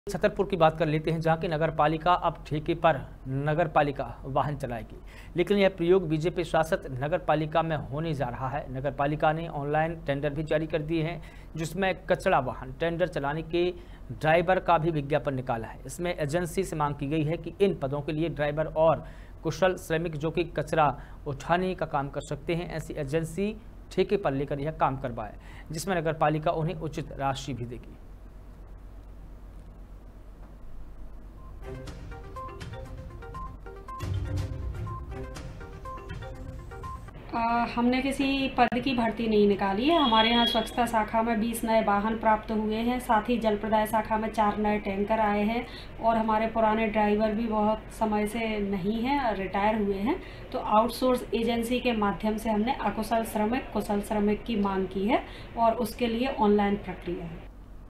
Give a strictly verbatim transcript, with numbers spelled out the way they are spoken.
छतरपुर की बात कर लेते हैं, जहां की नगर पालिका अब ठेके पर नगर पालिका वाहन चलाएगी। लेकिन यह प्रयोग बीजेपी शासित नगर पालिका में होने जा रहा है। नगर पालिका ने ऑनलाइन टेंडर भी जारी कर दिए हैं, जिसमें कचरा वाहन टेंडर चलाने के ड्राइवर का भी विज्ञापन निकाला है। इसमें एजेंसी से मांग की गई है कि इन पदों के लिए ड्राइवर और कुशल श्रमिक जो कि कचरा उठाने का काम कर सकते हैं, ऐसी एजेंसी ठेके पर लेकर यह काम करवाए, जिसमें नगर पालिका उन्हें उचित राशि भी देगी। आ, हमने किसी पद की भर्ती नहीं निकाली है। हमारे यहाँ स्वच्छता शाखा में बीस नए वाहन प्राप्त हुए हैं, साथ ही जल प्रदाय शाखा में चार नए टैंकर आए हैं और हमारे पुराने ड्राइवर भी बहुत समय से नहीं हैं, रिटायर हुए हैं। तो आउटसोर्स एजेंसी के माध्यम से हमने अकुशल श्रमिक कुशल श्रमिक की मांग की है और उसके लिए ऑनलाइन प्रक्रिया है।